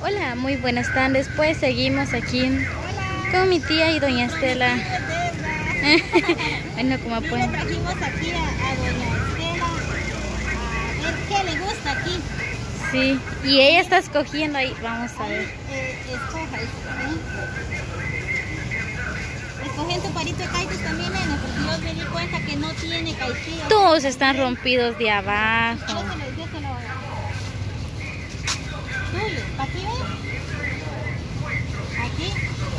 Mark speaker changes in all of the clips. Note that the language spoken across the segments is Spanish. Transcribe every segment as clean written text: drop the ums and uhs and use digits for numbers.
Speaker 1: Hola, muy buenas tardes. Pues seguimos aquí con mi tía y doña Estela. Bueno, como pueden.
Speaker 2: Trajimos aquí a doña Estela a ver qué le gusta aquí.
Speaker 1: Sí, y ella está escogiendo ahí. Vamos a ver.
Speaker 2: Escoja, escoge en tu palito de caitos también, nene, porque yo me di cuenta que no tiene caitillo.
Speaker 1: Todos están rompidos de abajo.
Speaker 2: Yo se lo voy a dar. Tuyo, ¿aquí ves? Aquí.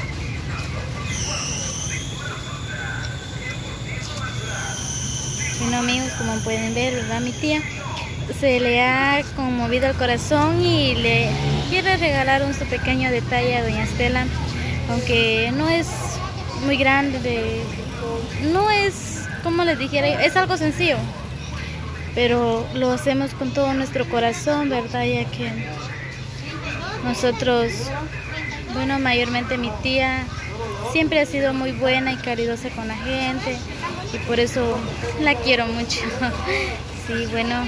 Speaker 1: Bueno, amigos, como pueden ver, ¿verdad? Mi tía se le ha conmovido el corazón y le quiere regalar un su pequeño detalle a doña Estela, aunque no es muy grande, no es, como les dijera, es algo sencillo, pero lo hacemos con todo nuestro corazón, ¿verdad? Ya que nosotros, bueno, mayormente mi tía siempre ha sido muy buena y caridosa con la gente y por eso la quiero mucho. Sí, bueno,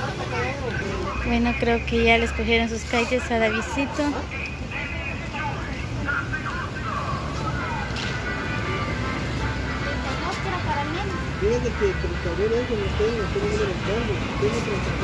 Speaker 1: creo que ya le escogieron sus calles a Davidcito.
Speaker 3: Fíjate que el cabrón es que no tengo número de cambio. Tengo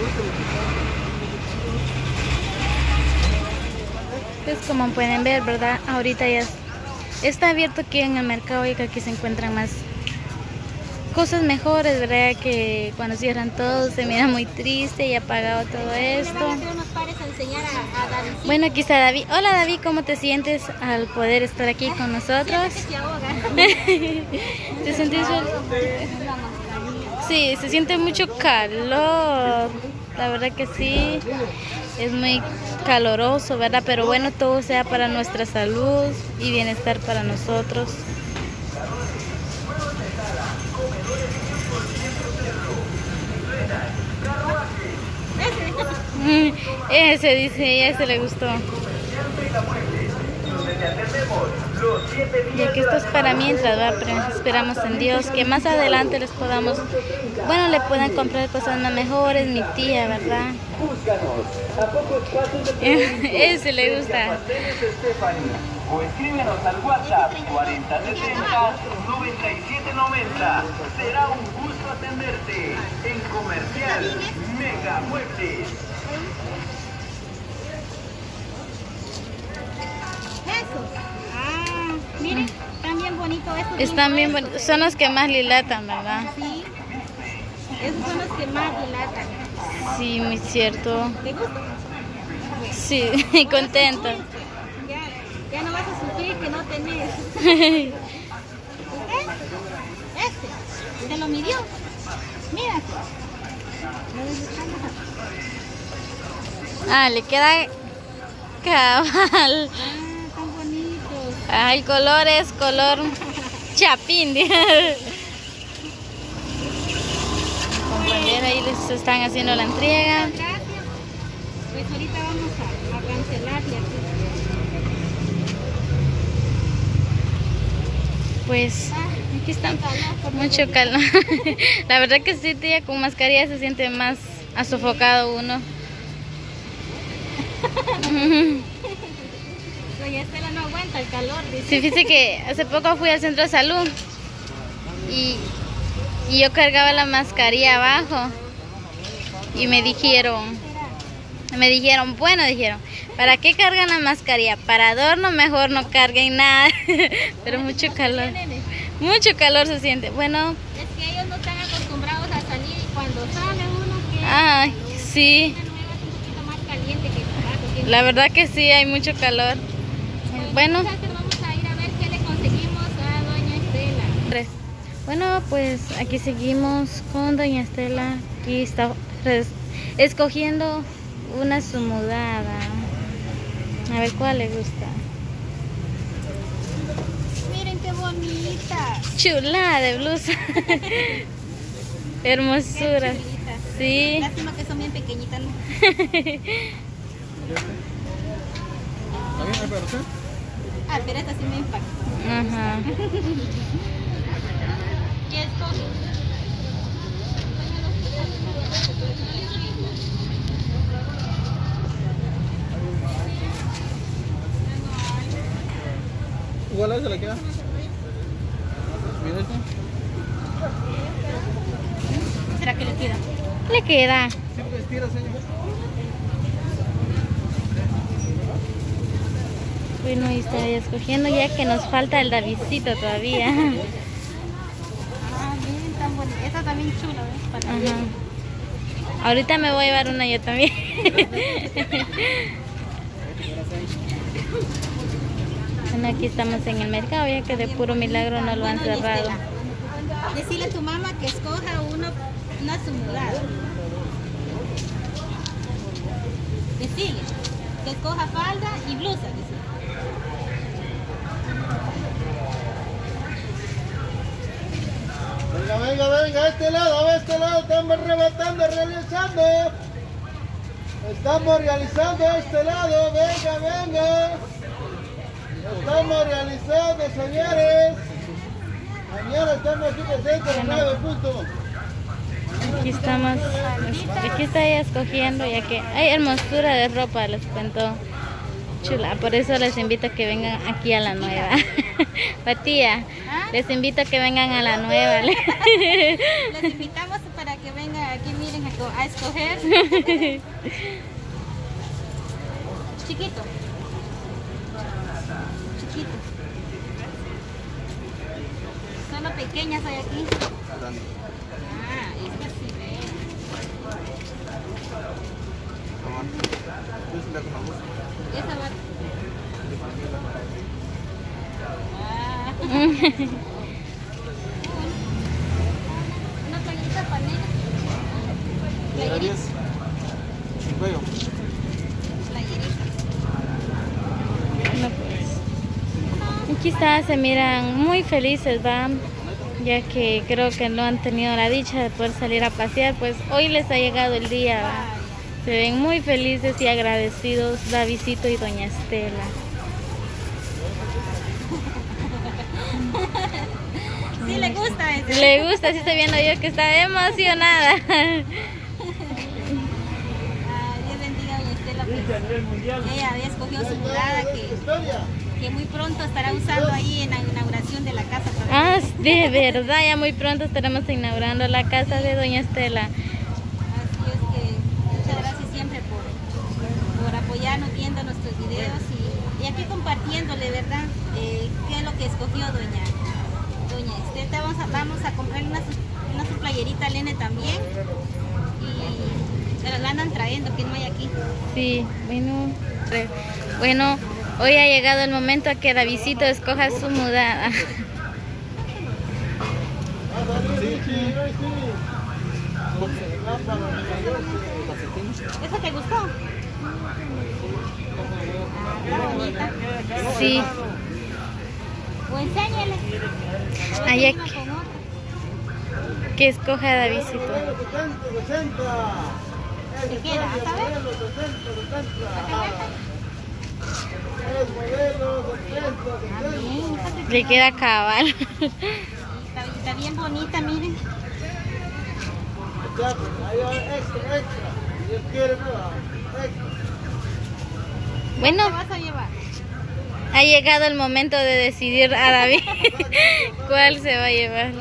Speaker 3: 32
Speaker 1: Pues como pueden ver, ¿verdad? Ahorita ya está abierto aquí en el mercado y que aquí se encuentran más cosas mejores, ¿verdad? Que cuando cierran todo se mira muy triste y apagado todo esto.
Speaker 2: Le van a hacer unos pares a enseñar a David.
Speaker 1: Bueno, aquí está David. Hola David, ¿cómo te sientes al poder estar aquí con nosotros?
Speaker 2: Se ahoga.
Speaker 1: ¿Te sientes bien? Sí, se siente mucho calor. La verdad que sí, es muy caloroso, ¿verdad? Pero bueno, todo sea para nuestra salud y bienestar para nosotros. Ese dice, ese le gustó. Ya que esto es para mientras, ¿verdad? Pero esperamos en Dios que más adelante les podamos, bueno, le puedan comprar cosas más mejores, mi tía, ¿verdad? Ese le gusta.
Speaker 4: O escríbenos al WhatsApp 4070-9790. Será un gusto atenderte en Comercial Mega Muebles.
Speaker 2: Esos. Ah, miren, están bien bonitos estos.
Speaker 1: Están bien bonitos, son los que más dilatan, ¿verdad?
Speaker 2: Sí, esos son los que más dilatan.
Speaker 1: Sí, muy cierto.
Speaker 2: ¿Te gusta?
Speaker 1: Sí, contento.
Speaker 2: Ya no vas a sufrir que no tenés. Este, te lo midió. Mira.
Speaker 1: Ah, le queda cabal.
Speaker 2: Ah, tan bonitos.
Speaker 1: Ah, el color es color chapín. Compañera, ahí les están haciendo la entrega.
Speaker 2: Gracias. Pues ahorita vamos a cancelarle aquí.
Speaker 1: Pues aquí está mucho calor. La verdad que sí, tía, con mascarilla se siente más sofocado uno.
Speaker 2: Doña Estela no aguanta el calor. Dice.
Speaker 1: Sí, fíjese que hace poco fui al centro de salud y yo cargaba la mascarilla abajo y me dijeron, bueno, ¿para qué cargan la mascarilla? Para adorno mejor no carguen nada. Pero mucho calor se siente. Bueno,
Speaker 2: Es que ellos no están acostumbrados a salir y cuando sale uno que
Speaker 1: ay, sí,
Speaker 2: una nueva es un poquito más caliente que el
Speaker 1: la verdad que sí, hay mucho calor. Bueno,
Speaker 2: vamos a ir a ver qué le conseguimos a doña Estela.
Speaker 1: bueno, pues aquí seguimos con doña Estela. Aquí está escogiendo una sumudada. A ver cuál le gusta.
Speaker 2: Miren qué bonita.
Speaker 1: Chulada de blusa. Hermosura.
Speaker 2: Qué chulita.
Speaker 1: Sí.
Speaker 2: Lástima que son bien pequeñitas, ¿no? Ah, pero esta sí me impactó.
Speaker 1: Ajá.
Speaker 2: ¿Qué esto?
Speaker 3: igual a esa le queda. Mira esto.
Speaker 2: ¿Será que le queda?
Speaker 1: Le queda.
Speaker 3: Sí, pues tira, señor.
Speaker 1: Bueno, y estoy escogiendo ya que nos falta el Davidcito todavía.
Speaker 2: Ah, miren, tan bonita. Esta también chula, ¿ves? Para
Speaker 1: Ajá. Ahorita me voy a llevar una yo también. Bueno, aquí estamos en el mercado, ya que de puro milagro no lo han cerrado.
Speaker 2: Decirle a tu mamá que escoja una sumudada. Decirle que escoja falda y blusa. Decirle.
Speaker 3: Venga, venga, venga, a este lado, estamos rematando, realizando. Estamos realizando a este lado, venga, venga. Estamos realizando, señores. Mañana estamos aquí presentes a 9 puntos.
Speaker 1: Aquí estamos, aquí está ella escogiendo, ya que hay hermosura de ropa, les cuento. Chula, por eso les invito a que vengan aquí a la nueva. Patía, les invito a que vengan a la nueva.
Speaker 2: Les invitamos para que vengan aquí, miren, a escoger. Chiquito. Chiquito. Solo pequeñas hay aquí. Ah, esta sí ve. Esa va. Ah. Una playerita panela. Playerita.
Speaker 3: Sin cuello.
Speaker 2: Playerita.
Speaker 1: No, pues. Aquí está, se miran muy felices, ¿va? Ya que creo que no han tenido la dicha de poder salir a pasear, pues hoy les ha llegado el día, ¿va? Se ven muy felices y agradecidos Davidcito y doña Estela.
Speaker 2: Sí le gusta eso.
Speaker 1: Le gusta, sí estoy viendo yo que está emocionada.
Speaker 2: Dios bendiga a doña Estela. Pues, ella había escogido su mudada que muy pronto estará usando ahí en la inauguración de la casa.
Speaker 1: Ah, de verdad, ya muy pronto estaremos inaugurando la casa de doña Estela.
Speaker 2: Así es que muchas gracias siempre por apoyarnos viendo nuestros videos y aquí compartiéndole, ¿verdad? ¿Qué es lo que escogió doña Estela? Vamos a comprarle una su playerita a Lene también y se la andan trayendo, que no hay aquí.
Speaker 1: Sí, bueno, hoy ha llegado el momento a que Davidcito escoja su mudada.
Speaker 2: ¿Esa te gustó? Está bonita.
Speaker 1: Sí.
Speaker 2: O enséñale.
Speaker 1: Allá
Speaker 2: Una con otra.
Speaker 1: que escoja Davidcito.
Speaker 2: ¿Te queda? ¿Sabes?
Speaker 1: Le queda cabal.
Speaker 2: Está bien bonita, miren.
Speaker 1: Bueno,
Speaker 2: ¿Qué vas a llevar?
Speaker 1: ha llegado el momento de decidir a David cuál se va a llevar.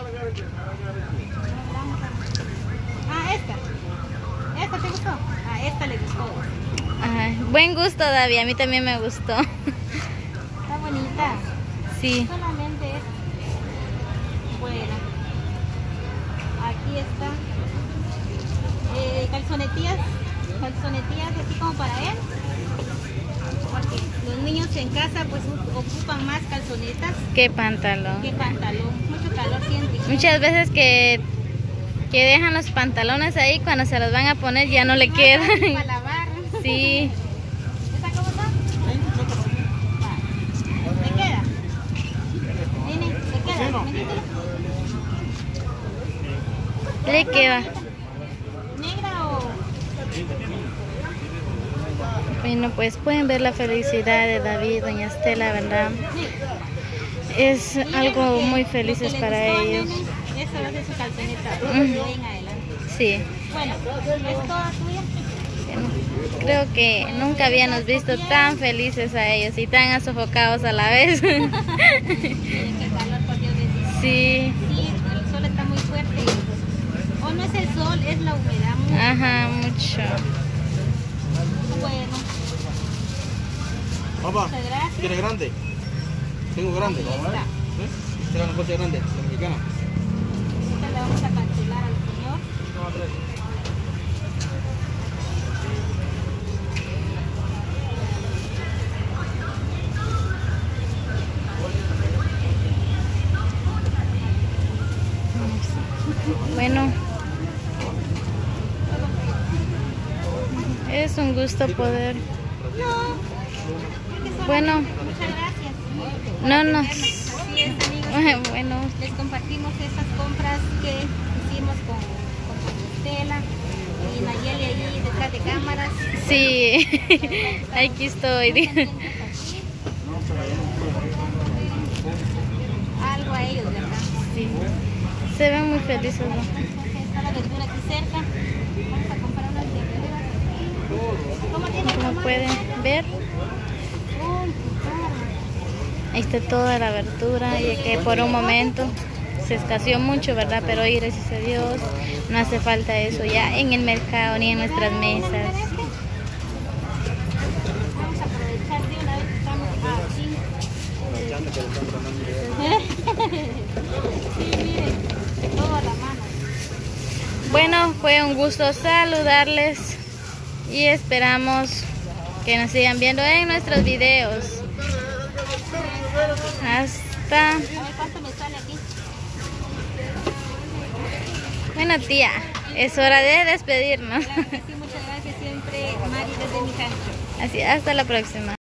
Speaker 2: Ah, esta. ¿Esta te gustó? Ah, esta le gustó.
Speaker 1: Ajá. Buen gusto, David, a mí también me gustó.
Speaker 2: Está bonita.
Speaker 1: Sí.
Speaker 2: Solamente es. Bueno. Aquí está. Calzonetillas así como para él. Porque los niños en casa pues ocupan más calzonetas
Speaker 1: Qué pantalón.
Speaker 2: que pantalón. Mucho calor siente.
Speaker 1: Muchas veces que dejan los pantalones ahí, cuando se los van a poner ya no le quedan.
Speaker 2: Para lavar.
Speaker 1: Sí.
Speaker 2: ¿Esta cómo está? ¿Te queda? Nene, ¿te queda? Métetelo.
Speaker 1: Le queda.
Speaker 2: ¿Negra o...?
Speaker 1: Bueno, pues pueden ver la felicidad de David y doña Estela, ¿verdad? Es algo muy felices para ellos.
Speaker 2: Esa va a ser su calzoneta.
Speaker 1: Ujú.
Speaker 2: De ahí en adelante.
Speaker 1: Sí.
Speaker 2: Bueno, ¿es toda tuya?
Speaker 1: Bueno. creo que nunca habíamos visto tan felices a ellos y tan sofocados a la vez.
Speaker 2: Qué calor, por Dios bendito.
Speaker 1: Sí.
Speaker 2: Sí, el sol está muy fuerte. O no es el sol, es la humedad.
Speaker 1: Ajá, mucho.
Speaker 2: Bueno,
Speaker 3: Papá,
Speaker 2: muchas gracias.
Speaker 3: ¿quieres grande? Tengo grande.
Speaker 2: Ahí está.
Speaker 3: ¿Sí? Esta es una cosa grande, la mexicana.
Speaker 2: Esta la vamos a cancelar al señor.
Speaker 1: Bueno, es un gusto poder. Bueno,
Speaker 2: Muchas gracias.
Speaker 1: no nos.
Speaker 2: Así es, amigos.
Speaker 1: Bueno,
Speaker 2: Les compartimos estas compras que hicimos con Estela y Nayeli allí detrás de cámaras.
Speaker 1: sí, aquí estoy.
Speaker 2: Algo a ellos, ¿verdad?
Speaker 1: Sí. Se ven muy felices, ¿no?
Speaker 2: Está la verdura aquí cerca. Vamos a comprar unas verduras. ¿Cómo tiene
Speaker 1: Como
Speaker 2: tomate?
Speaker 1: pueden ver, ahí está toda la verdura, y que por un momento se escaseó mucho, ¿verdad? Pero hoy, gracias a Dios, no hace falta eso ya en el mercado ni en nuestras mesas.
Speaker 2: Vamos a aprovechar de una vez que estamos aquí. Sí, miren, todo a la mano.
Speaker 1: Bueno, fue un gusto saludarles y esperamos que nos sigan viendo en nuestros videos. Hasta...
Speaker 2: A ver cuánto me sale aquí.
Speaker 1: Bueno, tía, es hora de despedirnos.
Speaker 2: Claro que sí, muchas gracias siempre, Mari, desde mi rancho.
Speaker 1: Así, hasta la próxima.